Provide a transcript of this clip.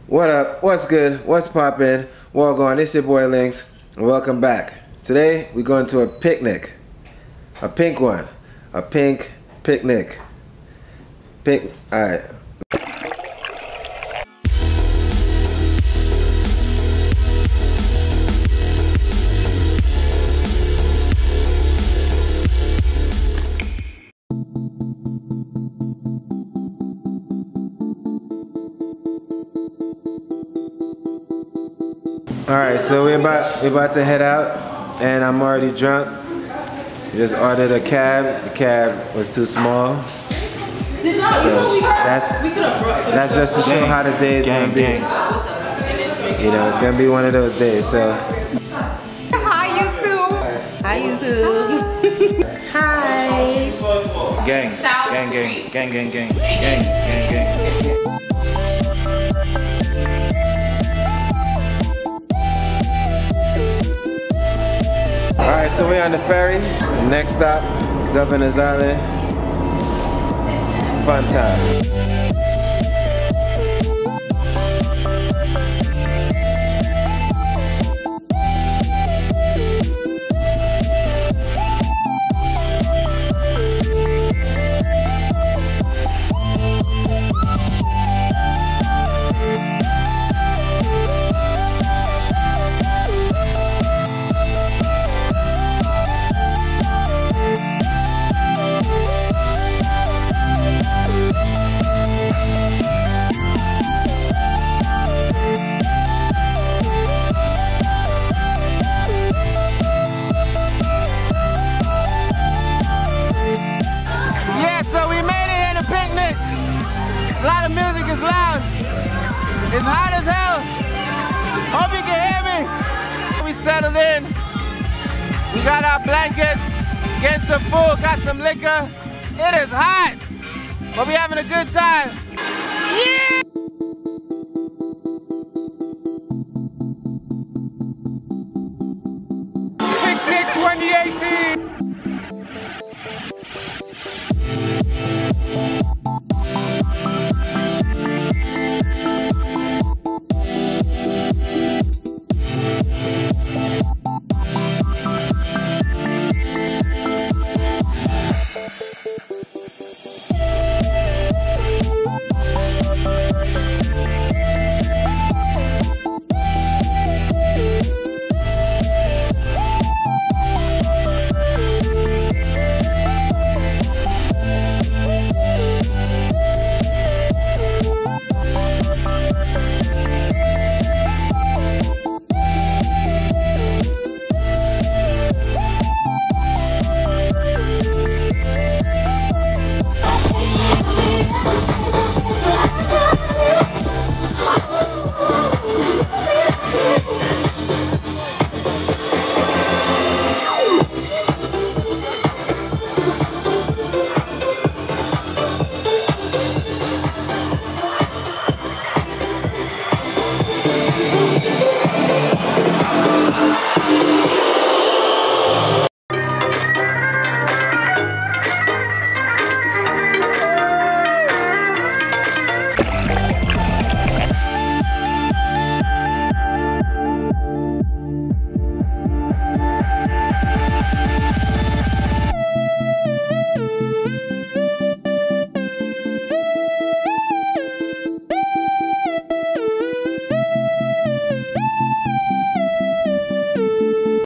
What up? What's good? What's poppin'? Well going, it's your boy Lynx, and welcome back. Today we're going to a picnic. A pink one. A pink picnic. Pink, alright. Alright, so we're about to head out, and I'm already drunk. We just ordered a cab. The cab was too small. So that's just to show how the day is gonna be. You know, it's gonna be one of those days. So hi YouTube. Hi YouTube. Hi. Gang. alright, so we're on the ferry. Next stop, Governor's Island. Fun time. A lot of music is loud. It's hot as hell. Hope you can hear me. We settled in. We got our blankets, getting some food, got some liquor. It is hot, but we having a good time. Yeah! Picnic 2018.